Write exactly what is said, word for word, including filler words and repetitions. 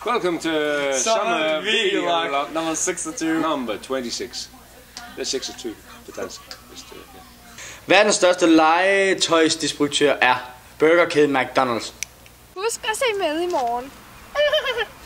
Welcome to Summer Video Vlog nummer seksogtyve. Number twenty-six. Det er seksogtyve på dansk. Verdens største legetøjsdistributør er burgerkæden McDonald's. Husk at se med i morgen.